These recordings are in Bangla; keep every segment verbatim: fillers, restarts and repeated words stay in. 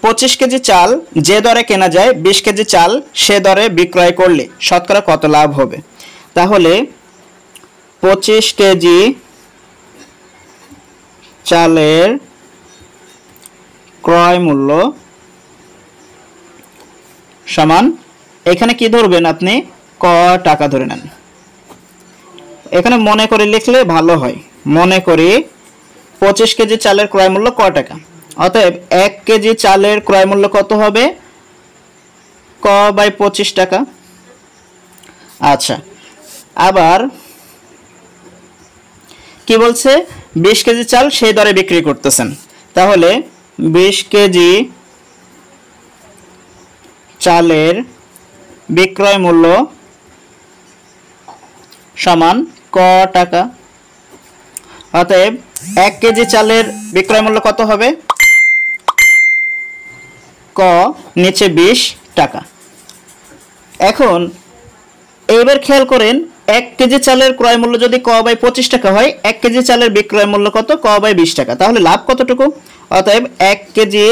পঁচিশ কেজি চাল যে দরে কেনা যায় বিশ কেজি চাল সে দরে বিক্রয় করলে শতকরা কত লাভ হবে? তাহলে পঁচিশ কেজি চালের ক্রয় মূল্য সমান, এখানে কি ধরবেন আপনি? ক টাকা ধরে নেন। এখানে মনে করে লিখলে ভালো হয়। মনে করি পঁচিশ কেজি চালের ক্রয় মূল্য ক টাকা, অতএব এক কেজি চালের ক্রয় মূল্য কত হবে? ক বাই পঁচিশ টাকা। আচ্ছা, আবার কি বলছে? বিশ কেজি চাল সেই দরে বিক্রি করতেছেন, তাহলে বিশ কেজি চালের বিক্রয় মূল্য সমান ক টাকা। অতএব এক কেজি চালের বিক্রয় মূল্য কত হবে? ক নিচে বিশ টাকা। এখন এইবার খেয়াল করেন, এক কেজি চালের ক্রয় মূল্য যদি ক বাই পঁচিশ টাকা হয়, এক কেজি চালের বিক্রয় মূল্য কত? ক বাই বিশ টাকা। তাহলে লাভ কতটুকু? অতএব এক কেজি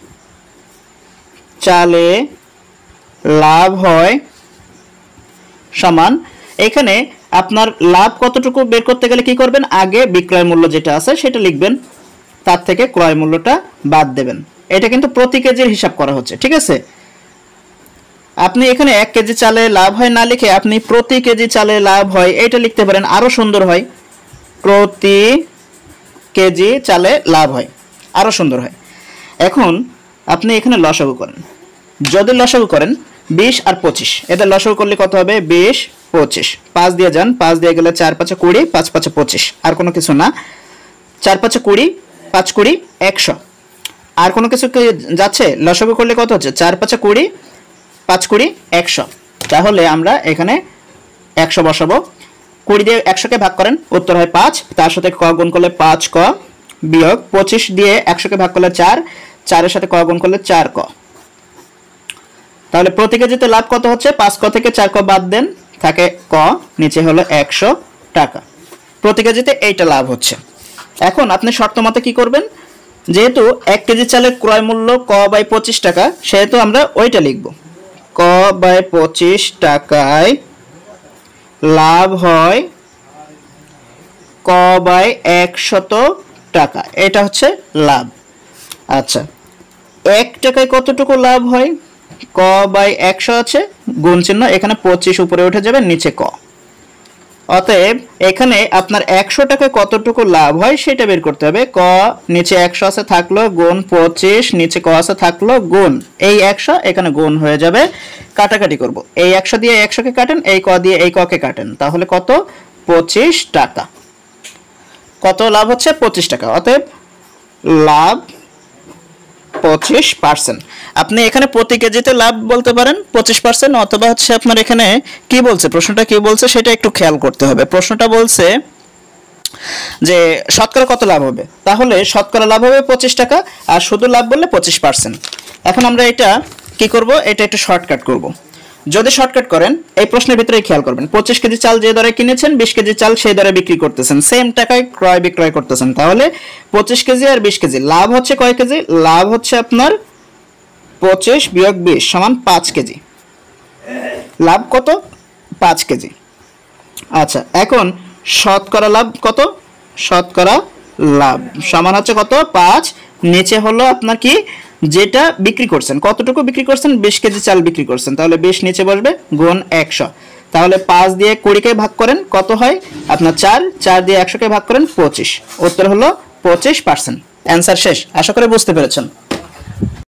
চালে লাভ হয় সমান, এখানে আপনার লাভ কতটুকু বের করতে গেলে কি করবেন? আগে বিক্রয় মূল্য যেটা আছে সেটা লিখবেন, তার থেকে ক্রয় মূল্যটা বাদ দেবেন। এটা কিন্তু প্রতি কেজির হিসাব করা হচ্ছে, ঠিক আছে? আপনি এখানে এক কেজি চালে লাভ হয় না লিখে আপনি প্রতি কেজি চালে লাভ হয় এটা লিখতে পারেন, আরো সুন্দর হয়। প্রতি কেজি চালে লাভ হয়, আরো সুন্দর হয়। এখন আপনি এখানে লসাগু করেন। যদি লসাগু করেন বিশ আর পঁচিশ, এদের লসাগু করলে কত হবে? বিশ পঁচিশ, পাঁচ দিয়ে যান, পাঁচ দিয়ে গেলে চার পাঁচে কুড়ি, পাঁচ পাঁচে পঁচিশ, আর কোনো কিছু না। চার পাঁচে কুড়ি, পাঁচ কুড়ি একশো, আর কোনো কিছু যাচ্ছে? লসাগু করলে কত হচ্ছে? চার পাঁচে কুড়ি, পাঁচ কুড়ি একশো। তাহলে আমরা এখানে একশো বসাবো। কুড়ি দিয়ে একশোকে ভাগ করেন, উত্তর হয় পাঁচ, তার সাথে ক গুণ করলে পাঁচ ক, বিয়োগ পঁচিশ দিয়ে একশোকে ভাগ করলে চার, চারের সাথে ক গুণ করলে চার ক। তাহলে প্রতি কেজিতে লাভ কত হচ্ছে? পাঁচ ক থেকে চার ক বাদ দেন, থাকে ক, নিচে হলো একশো টাকা। প্রতি কেজিতে এইটা লাভ হচ্ছে। এখন আপনি শর্ত মতে কি করবেন? যেহেতু এক কেজি চালের ক্রয় মূল্য ক বাই পঁচিশ টাকা, সেহেতু আমরা ওইটা লিখব। ক বাই পঁচিশ টাকায় লাভ হয় ক বাই একশত টাকা, এটা হচ্ছে লাভ। আচ্ছা, এক টাকায় কতটুকু লাভ হয়? ক বাই একশো আছে, গুণ চিহ্ন, এখানে পঁচিশ উপরে উঠে যাবে, নিচে ক। অতএব এখানে আপনার একশো টাকায় কতটুকু লাভ হয় সেটা বের করতে হবে। ক নিচে একশো আছে থাকলো, গুণ পঁচিশ, নিচে ক আছে থাকলো, গুণ এই একশো, এখানে গুণ হয়ে যাবে। কাটাকাটি করব, এই একশো দিয়ে একশোকে কাটেন, এই ক দিয়ে এই ককে কাটেন, তাহলে কত? পঁচিশ টাকা। কত লাভ হচ্ছে? পঁচিশ টাকা। অতএব লাভ পঁচিশ পার্সেন্ট। আপনি এখানে প্রতি কেজিতে লাভ বলতে পারেন পঁচিশ পার্সেন্ট, অথবা হচ্ছে আপনার এখানে কি বলছে, প্রশ্নটা কি বলছে সেটা একটু খেয়াল করতে হবে। প্রশ্নটা বলছে যে শতকরা কত লাভ হবে, তাহলে শতকরা লাভ হবে পঁচিশ টাকা, আর শুধু লাভ বললে পঁচিশ পার্সেন্ট। এখন আমরা এটা কি করব? এটা একটু শর্টকাট করব। যদি শর্টকাট করেন, এই প্রশ্নের ভিতরে খেয়াল করবেন, পঁচিশ কেজি চাল যে দরে কিনেছেন বিশ কেজি চাল সেই দরে বিক্রি করতেছেন, সেম টাকায় ক্রয় বিক্রয় করতেছেন, তাহলে পঁচিশ কেজি আর বিশ কেজি লাভ হচ্ছে কয় কেজি? লাভ হচ্ছে আপনার পঁচিশ বিয়োগ বিশ সমান পাঁচ কেজি। লাভ কত? পাঁচ কেজি। আচ্ছা, এখন শতকরা লাভ কত? শতকরা লাভ সমান হচ্ছে কত? পাঁচ, নিচে হলো আপনার কি যেটা বিক্রি করছেন, কতটুকু বিক্রি করছেন? বিশ কেজি চাল বিক্রি করছেন, তাহলে বিশ নিচে বসবে, গুণ একশো। তাহলে পাঁচ দিয়ে কুড়িকে ভাগ করেন, কত হয় আপনার? চার, চার দিয়ে একশোকে ভাগ করেন, পঁচিশ। উত্তর হলো পঁচিশ পার্সেন্ট। অ্যান্সার শেষ। আশা করি বুঝতে পেরেছেন।